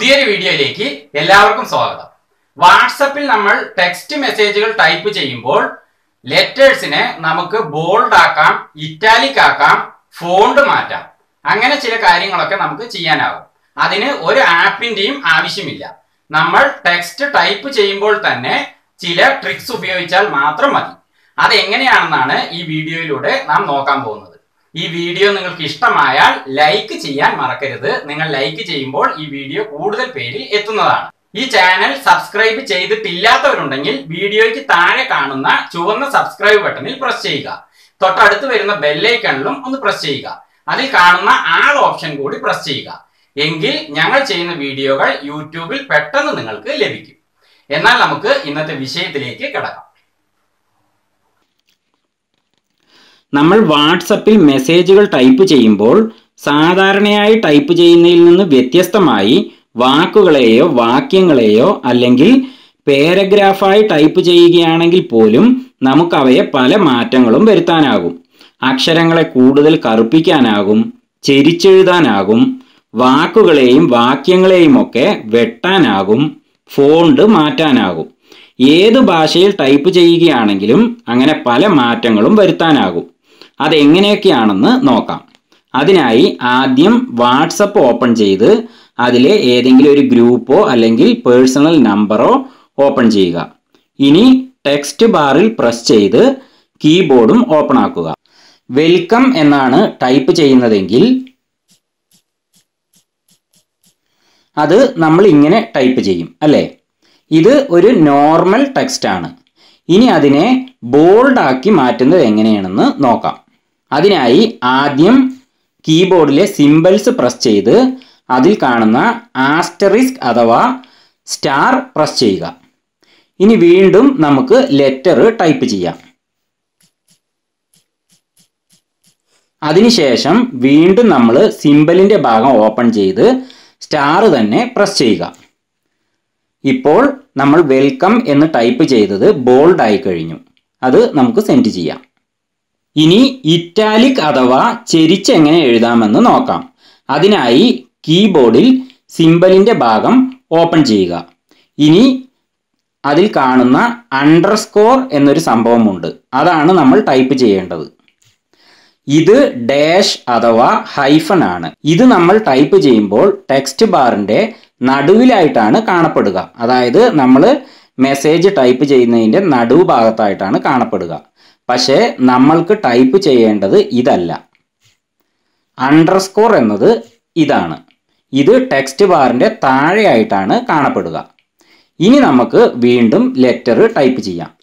പുതിയൊരു വീഡിയോയിലേക്ക് എല്ലാവർക്കും സ്വാഗതം. വാട്സപ്പിൽ നമ്മൾ ടെക്സ്റ്റ് മെസ്സേജുകൾ ടൈപ്പ് ചെയ്യുമ്പോൾ ലെറ്റേഴ്സിനെ നമുക്ക് ബോൾഡ് ആക്കാം, ഇറ്റാലിക് ആക്കാം, ഫോണ്ട് മാറ്റാം. അങ്ങനെ ചില കാര്യങ്ങളൊക്കെ നമുക്ക് ചെയ്യാനാകും. അതിന് ഒരു ആപ്പിന്റെയും ആവശ്യമില്ല. നമ്മൾ ടെക്സ്റ്റ് ടൈപ്പ് ചെയ്യുമ്പോൾ തന്നെ ചില ട്രിക്സ് ഉപയോഗിച്ചാൽ മാത്രം മതി. അതെങ്ങനെയാണെന്നാണ് ഈ വീഡിയോയിലൂടെ നാം നോക്കാൻ പോകുന്നത്. ഈ വീഡിയോ നിങ്ങൾക്ക് ഇഷ്ടമായാൽ ലൈക്ക് ചെയ്യാൻ മറക്കരുത്. നിങ്ങൾ ലൈക്ക് ചെയ്യുമ്പോൾ ഈ വീഡിയോ കൂടുതൽ പേരിൽ എത്തുന്നതാണ്. ഈ ചാനൽ സബ്സ്ക്രൈബ് ചെയ്തിട്ടില്ലാത്തവരുണ്ടെങ്കിൽ വീഡിയോയ്ക്ക് താഴെ കാണുന്ന ചുവന്ന സബ്സ്ക്രൈബ് ബട്ടണിൽ പ്രസ് ചെയ്യുക. തൊട്ടടുത്ത് വരുന്ന ബെല്ലൈക്കണിലും ഒന്ന് പ്രസ് ചെയ്യുക. അതിൽ കാണുന്ന ആൾ ഓപ്ഷൻ കൂടി പ്രസ് ചെയ്യുക. എങ്കിൽ ഞങ്ങൾ ചെയ്യുന്ന വീഡിയോകൾ യൂട്യൂബിൽ പെട്ടെന്ന് നിങ്ങൾക്ക് ലഭിക്കും. എന്നാൽ നമുക്ക് ഇന്നത്തെ വിഷയത്തിലേക്ക് കിടക്കാം. നമ്മൾ വാട്സപ്പിൽ മെസ്സേജുകൾ ടൈപ്പ് ചെയ്യുമ്പോൾ സാധാരണയായി ടൈപ്പ് ചെയ്യുന്നതിൽ നിന്ന് വ്യത്യസ്തമായി വാക്കുകളെയോ വാക്യങ്ങളെയോ അല്ലെങ്കിൽ പാരഗ്രാഫായി ടൈപ്പ് ചെയ്യുകയാണെങ്കിൽ പോലും നമുക്ക് അവയെ പല മാറ്റങ്ങളും വരുത്താനാകും. അക്ഷരങ്ങളെ കൂടുതൽ കറുപ്പിക്കാനാകും, ചെരിച്ചെഴുതാനാകും, വാക്കുകളെയും വാക്യങ്ങളെയും ഒക്കെ വെട്ടാനാകും, ഫോണ്ട് മാറ്റാനാകും. ഏത് ഭാഷയിൽ ടൈപ്പ് ചെയ്യുകയാണെങ്കിലും അങ്ങനെ പല മാറ്റങ്ങളും വരുത്താനാകും. അതെങ്ങനെയൊക്കെയാണെന്ന് നോക്കാം. അതിനായി ആദ്യം വാട്സപ്പ് ഓപ്പൺ ചെയ്ത് അതിലെ ഏതെങ്കിലും ഒരു ഗ്രൂപ്പോ അല്ലെങ്കിൽ പേഴ്സണൽ നമ്പറോ ഓപ്പൺ ചെയ്യുക. ഇനി ടെക്സ്റ്റ് ബാറിൽ പ്രസ് ചെയ്ത് കീബോർഡും ഓപ്പൺ ആക്കുക. വെൽക്കം എന്നാണ് ടൈപ്പ് ചെയ്യുന്നതെങ്കിൽ അത് നമ്മൾ ഇങ്ങനെ ടൈപ്പ് ചെയ്യും, അല്ലേ? ഇത് ഒരു നോർമൽ ടെക്സ്റ്റ് ആണ്. ഇനി അതിനെ ബോൾഡ് ആക്കി മാറ്റുന്നത് എങ്ങനെയാണെന്ന് നോക്കാം. അതിനായി ആദ്യം കീബോർഡിലെ സിംബൽസ് പ്രസ് ചെയ്ത് അതിൽ കാണുന്ന ആസ്റ്ററിസ്ക് അഥവാ സ്റ്റാർ പ്രസ് ചെയ്യുക. ഇനി വീണ്ടും നമുക്ക് ലെറ്റർ ടൈപ്പ് ചെയ്യാം. അതിനുശേഷം വീണ്ടും നമ്മൾ സിംബലിന്റെ ഭാഗം ഓപ്പൺ ചെയ്ത് സ്റ്റാർ തന്നെ പ്രസ് ചെയ്യുക. ഇപ്പോൾ നമ്മൾ വെൽക്കം എന്ന് ടൈപ്പ് ചെയ്തത് ബോൾഡ് ആയി കഴിഞ്ഞു. അത് നമുക്ക് സെൻഡ് ചെയ്യാം. ഇനി ഇറ്റാലിക് അഥവാ ചെരിച്ച് എങ്ങനെ എഴുതാമെന്ന് നോക്കാം. അതിനായി കീബോർഡിൽ സിംബലിന്റെ ഭാഗം ഓപ്പൺ ചെയ്യുക. ഇനി അതിൽ കാണുന്ന അണ്ടർസ്കോർ എന്നൊരു സംഭവമുണ്ട്. അതാണ് നമ്മൾ ടൈപ്പ് ചെയ്യേണ്ടത്. ഇത് ഡാഷ് അഥവാ ഹൈഫൺ ആണ്. ഇത് നമ്മൾ ടൈപ്പ് ചെയ്യുമ്പോൾ ടെക്സ്റ്റ് ബാറിന്റെ നടുവിലായിട്ടാണ് കാണപ്പെടുക. അതായത് നമ്മൾ മെസ്സേജ് ടൈപ്പ് ചെയ്യുന്നതിൻ്റെ നടുവ് ഭാഗത്തായിട്ടാണ് കാണപ്പെടുക. പക്ഷേ നമ്മൾക്ക് ടൈപ്പ് ചെയ്യേണ്ടത് ഇതല്ല. അണ്ടർസ്കോർ എന്നത് ഇതാണ്. ഇത് ടെക്സ്റ്റ് ബാറിന്റെ താഴെയായിട്ടാണ് കാണപ്പെടുക. ഇനി നമുക്ക് വീണ്ടും ലെറ്റർ ടൈപ്പ് ചെയ്യാം.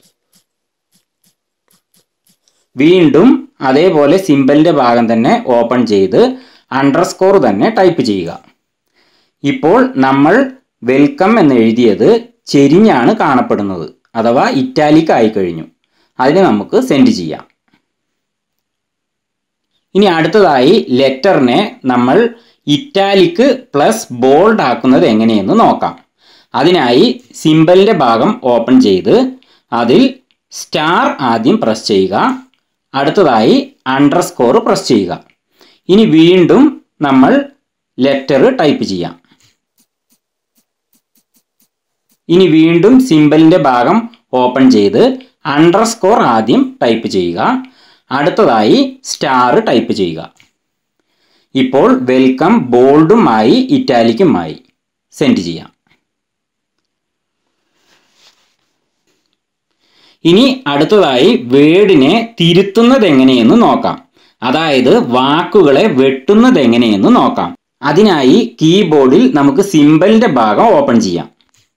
വീണ്ടും അതേപോലെ സിംബലിന്റെ ഭാഗം തന്നെ ഓപ്പൺ ചെയ്ത് അണ്ടർസ്കോർ തന്നെ ടൈപ്പ് ചെയ്യുക. ഇപ്പോൾ നമ്മൾ വെൽക്കം എന്ന് എഴുതിയത് ചെരിഞ്ഞാണ് കാണപ്പെടുന്നത്, അഥവാ ഇറ്റാലിക് ആയി കഴിഞ്ഞു. അതിനെ നമുക്ക് സെൻഡ് ചെയ്യാം. ഇനി അടുത്തതായി ലെറ്ററിനെ നമ്മൾ ഇറ്റാലിക് പ്ലസ് ബോൾഡ് ആക്കുന്നത് എങ്ങനെയെന്ന് നോക്കാം. അതിനായി സിംബലിന്റെ ഭാഗം ഓപ്പൺ ചെയ്ത് അതിൽ സ്റ്റാർ ആദ്യം പ്രസ് ചെയ്യുക. അടുത്തതായി അണ്ടർസ്കോർ പ്രസ് ചെയ്യുക. ഇനി വീണ്ടും നമ്മൾ ലെറ്റർ ടൈപ്പ് ചെയ്യാം. ഇനി വീണ്ടും സിംബലിന്റെ ഭാഗം ഓപ്പൺ ചെയ്ത് അണ്ടർസ്കോർ ആദ്യം ടൈപ്പ് ചെയ്യുക. അടുത്തതായി സ്റ്റാർ ടൈപ്പ് ചെയ്യുക. ഇപ്പോൾ വെൽക്കം ബോൾഡുമായി ഇറ്റാലിക്കുമായി സെൻഡ് ചെയ്യാം. ഇനി അടുത്തതായി വേർഡിനെ തിരുത്തുന്നത് എങ്ങനെയെന്ന് നോക്കാം. അതായത് വാക്കുകളെ വെട്ടുന്നത് എങ്ങനെയെന്ന് നോക്കാം. അതിനായി കീബോർഡിൽ നമുക്ക് സിംബലിന്റെ ഭാഗം ഓപ്പൺ ചെയ്യാം.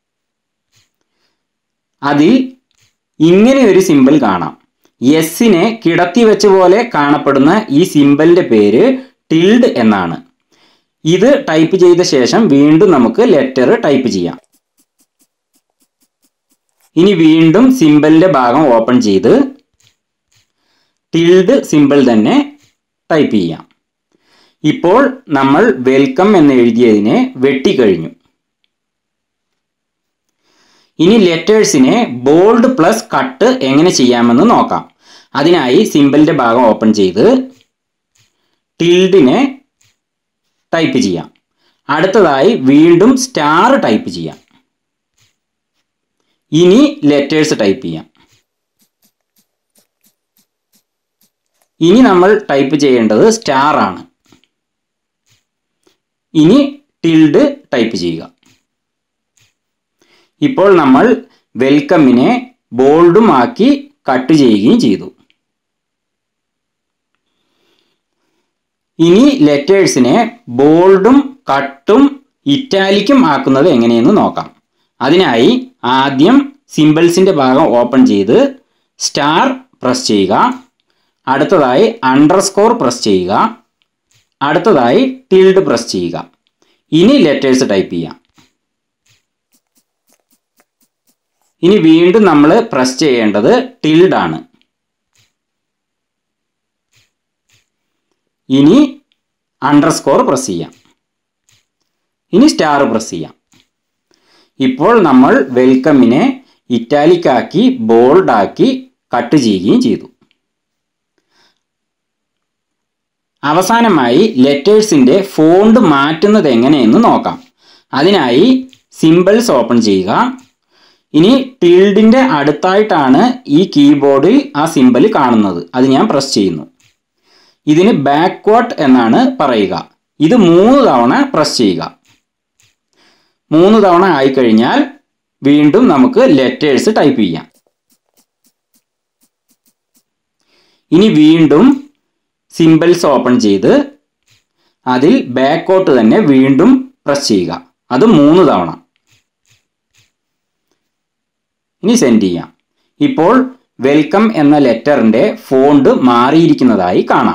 അതിൽ ഇങ്ങനെ ഒരു സിംബൽ കാണാം. എസ്സിനെ കിടത്തി വെച്ച പോലെ കാണപ്പെടുന്ന ഈ സിംബലിന്റെ പേര് ടിൽഡ് എന്നാണ്. ഇത് ടൈപ്പ് ചെയ്ത ശേഷം വീണ്ടും നമുക്ക് ലെറ്റർ ടൈപ്പ് ചെയ്യാം. ഇനി വീണ്ടും സിംബലിന്റെ ഭാഗം ഓപ്പൺ ചെയ്ത് ടിൽഡ് സിംബൽ തന്നെ ടൈപ്പ് ചെയ്യാം. ഇപ്പോൾ നമ്മൾ വെൽക്കം എന്ന് എഴുതിയതിനെ വെട്ടിക്കഴിഞ്ഞു. ഇനി ലെറ്റേഴ്സിനെ ബോൾഡ് പ്ലസ് കട്ട് എങ്ങനെ ചെയ്യാമെന്ന് നോക്കാം. അതിനായി സിംബലിന്റെ ഭാഗം ഓപ്പൺ ചെയ്ത് ടിൽഡിനെ ടൈപ്പ് ചെയ്യാം. അടുത്തതായി വീണ്ടും സ്റ്റാർ ടൈപ്പ് ചെയ്യാം. ഇനി ലെറ്റേഴ്സ് ടൈപ്പ് ചെയ്യാം. ഇനി നമ്മൾ ടൈപ്പ് ചെയ്യേണ്ടത് സ്റ്റാർ ആണ്. ഇനി ടിൽഡ് ടൈപ്പ് ചെയ്യുക. ഇപ്പോൾ നമ്മൾ വെൽക്കമിനെ ബോൾഡും ആക്കി കട്ട് ചെയ്യുകയും ചെയ്തു. ഇനി ലെറ്റേഴ്സിനെ ബോൾഡും കട്ടും ഇറ്റാലിക്കും ആക്കുന്നത് എങ്ങനെയെന്ന് നോക്കാം. അതിനായി ആദ്യം സിംബൽസിന്റെ ഭാഗം ഓപ്പൺ ചെയ്ത് സ്റ്റാർ പ്രസ് ചെയ്യുക. അടുത്തതായി അണ്ടർസ്കോർ പ്രസ് ചെയ്യുക. അടുത്തതായി ടിൽഡ് പ്രസ് ചെയ്യുക. ഇനി ലെറ്റേഴ്സ് ടൈപ്പ് ചെയ്യാം. ഇനി വീണ്ടും നമ്മൾ പ്രസ് ചെയ്യേണ്ടത് ടിൽഡ് ആണ്. ഇനി അണ്ടർസ്കോർ പ്രസ് ചെയ്യാം. ഇനി സ്റ്റാർ പ്രസ് ചെയ്യാം. ഇപ്പോൾ നമ്മൾ വെൽക്കമിനെ ഇറ്റാലിക്കാക്കി ബോൾഡാക്കി കട്ട് ചെയ്യുകയും ചെയ്തു. അവസാനമായി ലെറ്റേഴ്സിന്റെ ഫോണ്ട് മാറ്റുന്നത് എങ്ങനെയെന്ന് നോക്കാം. അതിനായി സിംബൽസ് ഓപ്പൺ ചെയ്യുക. ഇനി ടിൽഡിന്റെ അടുത്തായിട്ടാണ് ഈ കീബോർഡിൽ ആ സിംബൽ കാണുന്നത്. അത് ഞാൻ പ്രസ് ചെയ്യുന്നു. ഇതിന് ബാക്ക്വേർഡ് എന്നാണ് പറയുക. ഇത് 3 തവണ പ്രസ് ചെയ്യുക. 3 തവണ ആയിക്കഴിഞ്ഞാൽ വീണ്ടും നമുക്ക് ലെറ്റേഴ്സ് ടൈപ്പ് ചെയ്യാം. ഇനി വീണ്ടും സിംബൽസ് ഓപ്പൺ ചെയ്ത് അതിൽ ബാക്കോട്ട് തന്നെ വീണ്ടും പ്രസ് ചെയ്യുക. അത് 3 തവണ. ഇനി സെൻഡ് ചെയ്യാം. ഇപ്പോൾ വെൽക്കം എന്ന ലെറ്ററിന്റെ ഫോണ്ട് മാറിയിരിക്കുന്നതായി കാണാം.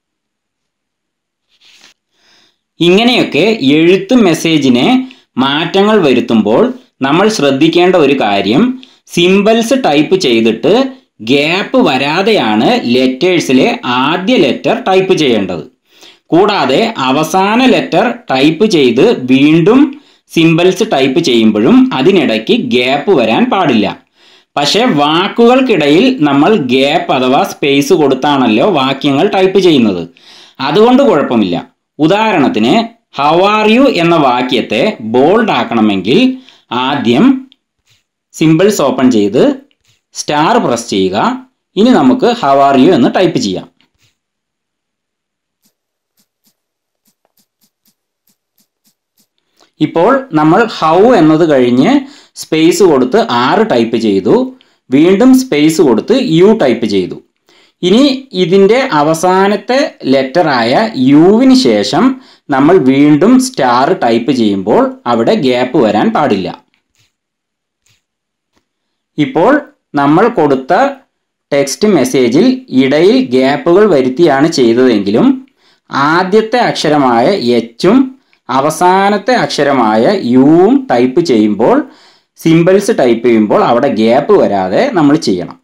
ഇങ്ങനെയൊക്കെ എഴുത്ത് മെസ്സേജിനെ മാറ്റങ്ങൾ വരുത്തുമ്പോൾ നമ്മൾ ശ്രദ്ധിക്കേണ്ട ഒരു കാര്യം, സിംബൽസ് ടൈപ്പ് ചെയ്തിട്ട് ഗ്യാപ്പ് വരാതെയാണ് ലെറ്റേഴ്സിലെ ആദ്യ ലെറ്റർ ടൈപ്പ് ചെയ്യേണ്ടത്. കൂടാതെ അവസാന ലെറ്റർ ടൈപ്പ് ചെയ്ത് വീണ്ടും സിംബൽസ് ടൈപ്പ് ചെയ്യുമ്പോഴും അതിനിടയ്ക്ക് ഗ്യാപ്പ് വരാൻ പാടില്ല. പക്ഷെ വാക്കുകൾക്കിടയിൽ നമ്മൾ ഗ്യാപ്പ് അഥവാ സ്പേസ് കൊടുത്താണല്ലോ വാക്യങ്ങൾ ടൈപ്പ് ചെയ്യുന്നത്. അതുകൊണ്ട് കുഴപ്പമില്ല. ഉദാഹരണത്തിന് ഹൗ ആർ യു എന്ന വാക്യത്തെ ബോൾഡ് ആക്കണമെങ്കിൽ ആദ്യം സിംബൽസ് ഓപ്പൺ ചെയ്ത് സ്റ്റാർ പ്രസ് ചെയ്യുക. ഇനി നമുക്ക് ഹൗ ആർ യു എന്ന് ടൈപ്പ് ചെയ്യാം. ഇപ്പോൾ നമ്മൾ ഹൗ എന്നത് കഴിഞ്ഞ് സ്പേസ് കൊടുത്ത് 6 ടൈപ്പ് ചെയ്തു. വീണ്ടും സ്പേസ് കൊടുത്ത് യു ടൈപ്പ് ചെയ്തു. ഇനി ഇതിൻ്റെ അവസാനത്തെ ലെറ്ററായ യുവിന് ശേഷം നമ്മൾ വീണ്ടും സ്റ്റാർ ടൈപ്പ് ചെയ്യുമ്പോൾ അവിടെ ഗ്യാപ്പ് വരാൻ പാടില്ല. ഇപ്പോൾ നമ്മൾ കൊടുത്ത ടെക്സ്റ്റ് മെസ്സേജിൽ ഇടയിൽ ഗ്യാപ്പുകൾ വരുത്തിയാണ് ചെയ്തതെങ്കിലും ആദ്യത്തെ അക്ഷരമായ എച്ചും അവസാനത്തെ അക്ഷരമായ യുവും ടൈപ്പ് ചെയ്യുമ്പോൾ, സിംബൽസ് ടൈപ്പ് ചെയ്യുമ്പോൾ അവിടെ ഗ്യാപ്പ് വരാതെ നമ്മൾ ചെയ്യണം.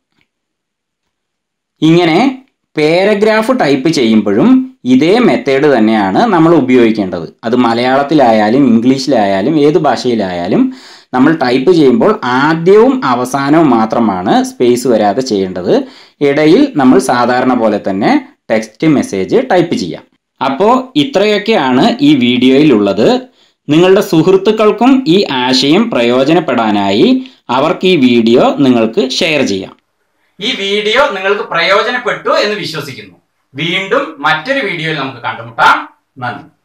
ഇങ്ങനെ പാരഗ്രാഫ് ടൈപ്പ് ചെയ്യുമ്പോഴും ഇതേ മെത്തേഡ് തന്നെയാണ് നമ്മൾ ഉപയോഗിക്കേണ്ടത്. അത് മലയാളത്തിലായാലും ഇംഗ്ലീഷിലായാലും ഏത് ഭാഷയിലായാലും നമ്മൾ ടൈപ്പ് ചെയ്യുമ്പോൾ ആദ്യവും അവസാനവും മാത്രമാണ് സ്പേസ് വരാതെ ചെയ്യേണ്ടത്. ഇടയിൽ നമ്മൾ സാധാരണ പോലെ തന്നെ ടെക്സ്റ്റ് മെസ്സേജ് ടൈപ്പ് ചെയ്യാം. അപ്പോൾ ഇത്രയൊക്കെയാണ് ഈ വീഡിയോയിലുള്ളത്. നിങ്ങളുടെ സുഹൃത്തുക്കൾക്കും ഈ ആശയം പ്രയോജനപ്പെടാനായി അവർക്ക് ഈ വീഡിയോ നിങ്ങൾക്ക് ഷെയർ ചെയ്യാം. ഈ വീഡിയോ നിങ്ങൾക്ക് പ്രയോജനപ്പെട്ടു എന്ന് വിശ്വസിക്കുന്നു. വീണ്ടും മറ്റൊരു വീഡിയോയിൽ നമുക്ക് കണ്ടുമുട്ടാം. നന്ദി.